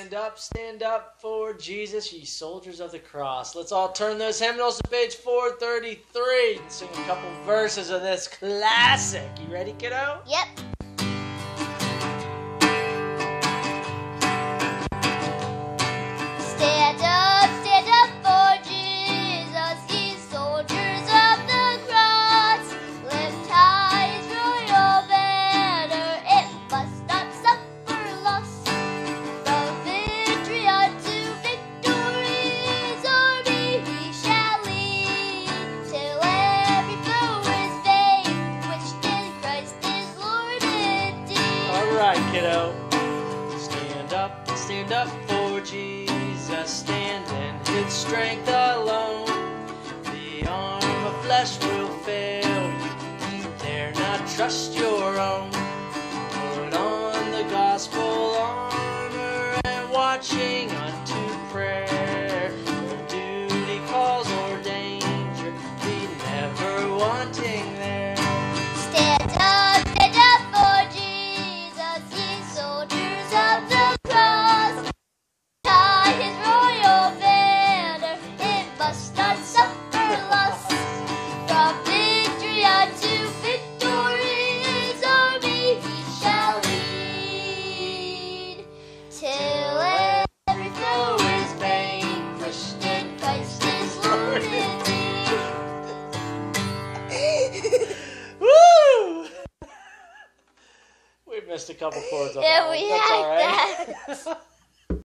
Stand up for Jesus, ye soldiers of the cross. Let's all turn those hymnals to page 433 and sing a couple verses of this classic. You ready, kiddo? Yep. Stand up for Jesus, ye soldiers of the cross. Lift high his royal banner, it must not suffer loss. From victory unto victory, his army he shall lead, till every foe is vanquished in Christ is Lord indeed. All right, kiddo. Stand up for Jesus, stand in his strength alone. The arm of flesh will fail you, you dare not trust your own. Put on the gospel armor and watching unto prayer. Where duty calls or danger, be never wanting there. Stand up for Jesus, ye soldiers of the cross. High his royal banner, it must not suffer loss. From victory unto victory, his army he shall lead, till every foe is vanquished and Christ is Lord indeed. Woo! We missed a couple chords on that Yeah, one. we That's had all right. that.